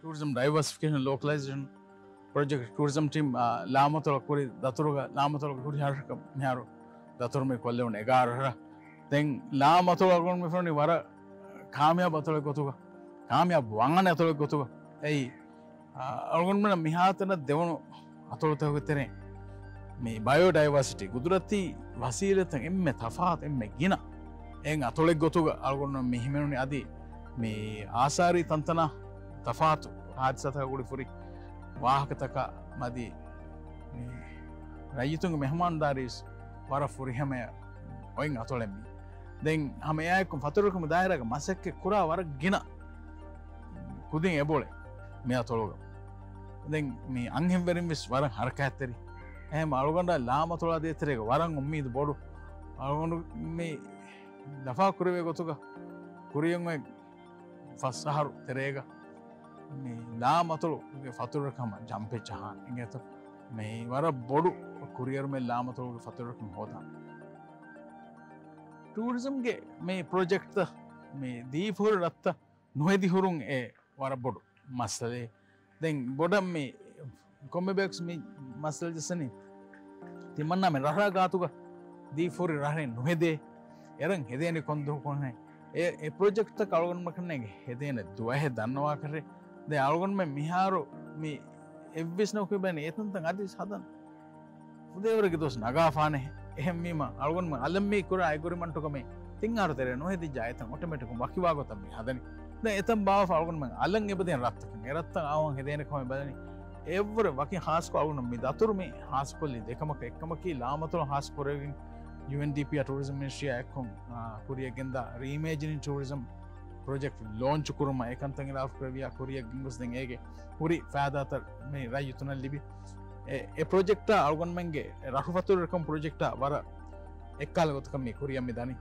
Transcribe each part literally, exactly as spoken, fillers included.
tourism diversification localization project tourism team ලාමතොල කුරි දතුරුග ලාමතොල කුරි හරක මෙහාරු දතුරු මේ කොල්ලේ උනේ එගාරහ දැන් ලාමතොල ගොන් මේ ෆොනි වර කාමයා බතොල ගොතුග කාමයා වංගන අතොල ගොතුග එයි අල්ගොන් මන මිහාතන දෙවණු අතොල තවතරේ මේ බයෝඩයිවර්සිටි ගුදුරත්ති වසීලතන් එම්මෙ තෆාත් එම්මෙ ගින එන් අතොලෙක් ගොතුග අල්ගොන්න මෙහිමනුනි අදී මේ ආසාරී තන්තන තෆාතු ආදිසතක ගුඩි ෆුරි ವಾಹಕತಕ ಮದಿ ರೈತುಂಗ ಮೆಹಮಾನ್ದಾರೀಸ್ ವರ ಫುರಿ ಹಮೆ ಒಯ್ಂಗ ಅತೊಳೆಮ್ಮಿ ದೆಂಗ್ ಹಮೆ ಯಾಯಕು ಫತುರುಕಮ ದಾಯರಾಗ ಮಸಕ್ಕೆ ಕುರ ವರ ಗಿನ ಕುದಿಂ ಎಬೋಳೆ ಮೆ ಅತೊಳಗ ದೆಂಗ್ ಮಿ ಅಂಗೆಂ ವೆರಿಂ ವಿಸ್ ವರ ಹರಕಾತ್ತರಿ එහෙම අලුගොಂಡ ලාමතොලා දේතරේක වරන් උම්මීද බොඩු අලුගොಂಡ මේ දෆා කුරවේ ගොතුක කුරියන් වේ ෆස්සහරු තෙරේක මේ ලාමතොලු ෆතුරකම ජම්පෙච්චහන් ඉංගත මේ වර බොඩු කුරියර් මේ ලාමතොලු ෆතුරකම හොදා ටූරිසම් ගේ මේ ප්‍රොජෙක්ට් මේ දීපුර රත්ත නොහෙදි හුරුන් ඒ වර බොඩු මස්සලේ දැන් බොඩම් මේ කොම්බෙක්ස් මේ මස්සල් ජසනේ තිමන්නා මේ රහා ගාතුක දීපුර රහනේ නොහෙදේ එරන් හෙදේනේ කොන්දු කොන්නේ ඒ ඒ ප්‍රොජෙක්ට් එක අලුගොන්ම කන්නේ හෙදේන දුවහෙ දන්නවා කරේ දැන් අලුගොන්ම මිහාරු මේ එව්විස් නෝකේ බන්නේ එතන තන් අදි සදන් උදේවරගේ දොස් නගාෆානේ එහෙම මීම අලුගොන්ම අලම් මේ කුර අයගොරි මන්ටක මේ තින් ආර තෙරේ නොහෙදි ජයතන් ඔටෝමැටික් වකිවා ගොතම් මේ හදනි දැන් එතන් බාව අලුගොන්ම අලන් එබදෙන් රත්තක එරත්ත ආවන් හෙදේන කොම බදනි එවර වකින් හාස්කෝ අලුගොන්ම මේ දතුරු මේ හාස්කොල්ලි දෙකමක එකම කී ලාමතොල හාස්කොරෙවින් U N D P tourism ministry ekkom kuriya genda reimagining tourism project launch kuruma ekantan ila afkriya kuriya gingus den ege puri faadatar me rayutuna libi e project ta algon menge rahufatur ekkom project ta wara ekkala gotkam me kuriya me dani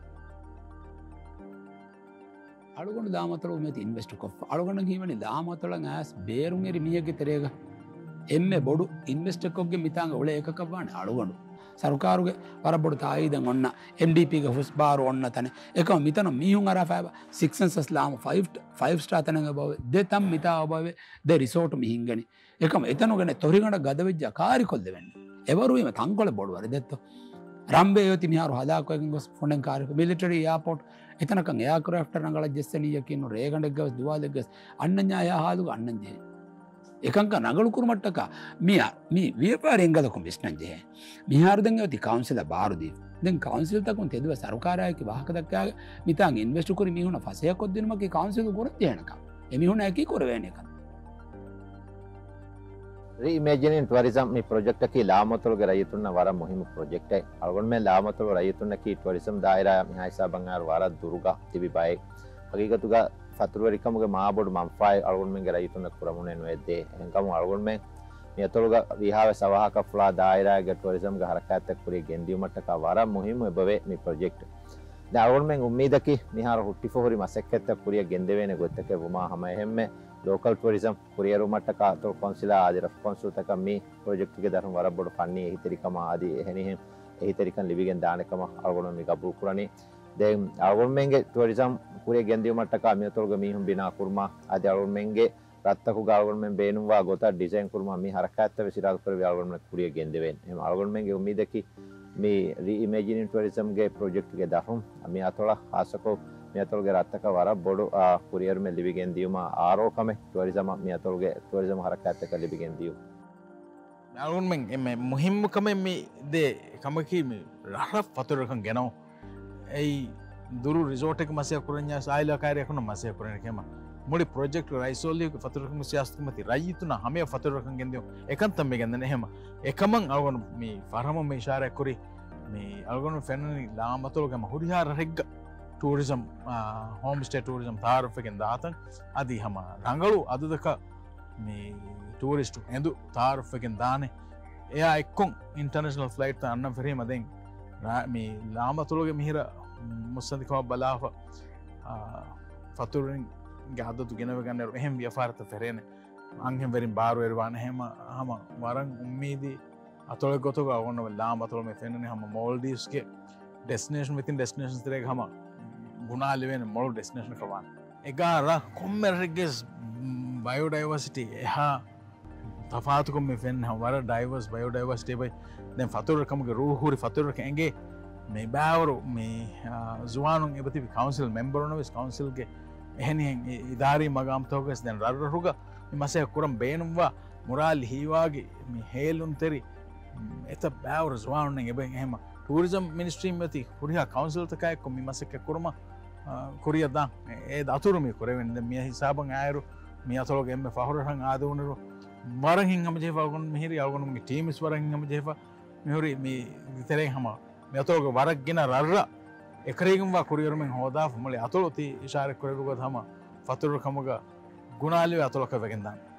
algon damatolo me invest ko algon giwani damatolo as berum eri miyage terega emme bodu invest kokge mitanga ole ekakavane algon සරුකාරුගේ වරබොඩ තායිදන් ඔන්න M D P ගේ හුස් බාරු ඔන්න තන එකම මිතන මීහුන් අර ෆෑබ six senses ලාම five five star තනඟ බව දෙතම් මිතා බව දෙ resort මිහින්ගනි එකම එතනගෙන තොරිගණ ගද වෙජ්ජ කාරි කොල්ද වෙන්නේ එවරුවීම තංකොල බොඩ වර දෙත්ත රම්බේ යති මිහාරු හදාකෝගෙන් ගොස් ෆොන්ඩෙන් කාරි මිලිටරි එයාපෝට් එතනකන් එයාක්‍රාෆ්ට් නංගල ජෙස්සනිය කියන රේගණ්ඩ ගස් දුවාලෙක් ගස් අන්නඤ්ඤා යාහාලු අන්නඤ්ඤේ එකංක නගලු කුරුමට්ටක මිය මේ ව්‍යාපාරයෙන් බිස්නස් ජේ මිහාරදෙන් යති කවුන්සිල් බාරුදී දැන් කවුන්සිල් තකුන් තෙදුව සරකාරයක වාහක දක්කාගේ මිතාන් ඉන්වෙස්ට් කුරි මිහුන ෆසයක් කොද්දිනමකේ කවුන්සිල් කුර දෙනක එමිහුන ඇකි කුර වෙන එක reimagining tourism මේ ප්‍රොජෙක්ට් එකේ ලාමතොලගේ රයිතුන්න වර මුහිම ප්‍රොජෙක්ට් එක අලගොන් මේ ලාමතොල රයිතුන්න කී tourism දායරා මිහයිසා බංගාර වර දුරුගා තිබි බයි හකීකතුගා ಫೆಬ್ರವರಿಕಮಗೆ ಮಾಬೋಡು ಮಂಫಾಯ್ ಅಳಗೊಂಡ್ಮೆಂಗೆ ರೈತನ ಕುರಮುನೆ ನುಯದ್ದೆ ಹೆಂಕಮ ಅಳಗೊಂಡ್ಮೆ ಮಿಯತೊಳಗ ವಿಹಾವ ಸವಾಹಕ ಫ್ಲಾ ದಾಯರಾಗೆ ಟೂರಿಸಂ ಗ ಹರಕತ್ ಕುರಿ ಗೆಂದಿ ಮಟ್ಟಕ ವರ ಮುಹಿಮ್ ಎಬವೆ ಮಿ ಪ್ರಾಜೆಕ್ಟ್ ದ ಅಳಗೊಂಡ್ಮೆಂಗೆ ಉಮ್ಮೀದಕಿ ಮಿಹಾರ ಹುಟ್ಟಿ ಫೋರಿ ಮಸಕ್ಕೆತ್ತ ಕುರಿಯ ಗೆಂದೆವೇನೆ ಗೊತ್ತಕ್ಕೆ ಬುಮಾ ಹಮ ಹೆಮ್ಮೆ ಲೋಕಲ್ ಟೂರಿಸಂ ಕುರಿಯರು ಮಟ್ಟಕ ತೊ ಕೌನ್ಸಿಲ್ ಆದಿ ರೆಸ್ಪಾನ್ಸ್ ತಕ ಮಿ ಪ್ರಾಜೆಕ್ಟ್ ಗೆ ದರಂ ವರ ಬೊಡು ಫನ್ನಿ ಹಿತರಿಕಮ ಆದಿ ಎಹನಿ ಹೆಂ ಎಹಿತರಿಕನ್ ಲಿವಿಗೆನ್ ದಾನಕಮ ಅಳಗೊಂಡು ಮಿ ಕಬೂಲ್ ಕುರನಿ දැන් අලුගොන්මෙන්ගේ ටූරිසම් කුරිය ගෙන්දිය මට්ටක මියතොල්ග මීහුම් බිනා කුර්මා ආදී අලුගොන්මෙන්ගේ රත්තකු ගාලුගොන්මෙන් බේනුවා ගොත ඩිසයින් කුර්මා මී හරකත් විසිරාල් කරවි අලුගොන්මෙන් කුරිය ගෙන්දෙවෙන් එහෙම අලුගොන්මෙන්ගේ උම්මීදකි මේ රීඉමේජිනින් ටූරිසම් ගේ ප්‍රොජෙක්ට් ගේ දහම් මේ අතොල ආසකෝ මියතොල්ගේ රත්තක වර බොඩු කුරියර් මෙ ලිවි ගෙන්දියම ආරෝකමේ ටූරිසම් මියතොල්ගේ ටූරිසම් හරකත් එක ලිවි ගෙන්දියු අලුගොන්මෙන් එමෙ මුහිම්කම මේ දේ කමකි මේ රහ වතුරකන් ගෙනෝ ei duru resort එක මසය කුරඤ්ඤා සායිල කාර්යයක් වුණ මසය කුරණ කේම මුලි ප්‍රොජෙක්ට් රයිසෝලි ෆතුරකම සියාස්තුමති රයිතුන හැම ෆතුරකන් ගෙන්දියෝ එකන්තම් මේ ගෙන්දන එහෙම එකමන් අලගොන මේ ෆරම මේ ඉෂාරය කුරි මේ අලගොන ෆෙනනි ලාමතොලගම හුරිහාර රෙග්ග ටූරිසම් හෝම් ස්ටේ ටූරිසම් තාරෆ් එකෙන් දාතන් අදි හැම රංගලු අදදක මේ ටූරිස්ට් එඳු තාරෆ් එකෙන් දානේ එයා එක්කොන් ඉන්ටර්නැෂනල් ෆ්ලයිට් අන්න ෆෙරීම දෙන් මේ ලාමතොලගේ මිහිර මුස්සන්දිකම බලාව ෆතුරින් ගහදතු ගෙනව ගන්න එහෙම ව්‍යාපාරත ෆෙරේන අංගෙන් වෙරින් බාරු එරවාන එහෙම හම වරන් උම්මීදී අතොල ගොතක ඔන්න ලාමතොල මේ ෆෙනනේ හැම මෝල්ඩීව්ස්ගේ ඩෙස්ටිනේෂන් විතින් ඩෙස්ටිනේෂන්ස් තරේ හැම ගුණාලි වෙන මොල් ඩෙස්ටිනේෂන් කවාන එගාර කොම්මරගෙස් බයෝඩයිවර්සිටි එහා තෆාතුකම ෆෙන් වර ඩයිවර්ස් බයෝඩයිවර්සිටේ බයි දැන් ෆතුරකමගේ රූහුරි ෆතුරක ඇගේ මේ බෑවරු මේ ජුවානුන් එබති කවන්සිල් මෙම්බරනවිස් කවන්සිල්ගේ එහෙනියෙන් ඉදාරී මගම්තෝකස් දැන් රරුග මසය කුරම් බේනුම්වා මුරාල් හීවාගේ මේ හේලුන් තෙරි එත බෑවර ජවානුන් එබ එහෙම ටූරිසම් මිනිස්ට්‍රීම් ඇති හුරිහා කවන්සිල්තකයක්කො මසක කුරම කොරියදා ඒ දතුරුම කොරවෙන්ද මිය හිසාබන් අයරු මිය අතලොග එම පහුරහන් ආදවනරු මරහින් හම ජේවගුන් මිහිරි අවගුණුගේ ටීමිස් වරහින් හම ජේව මෙහුරි මේ විතරේ හම මෙතෝග වරක් ගෙන රර්ර එකරීගම්වා කුරියරුමෙන් හෝදා මලේ අතුලොති ඉශාරක් කොරරුග හම ෆතුරු කමග ගුණාලිව අතුලක වැගෙන්දන්න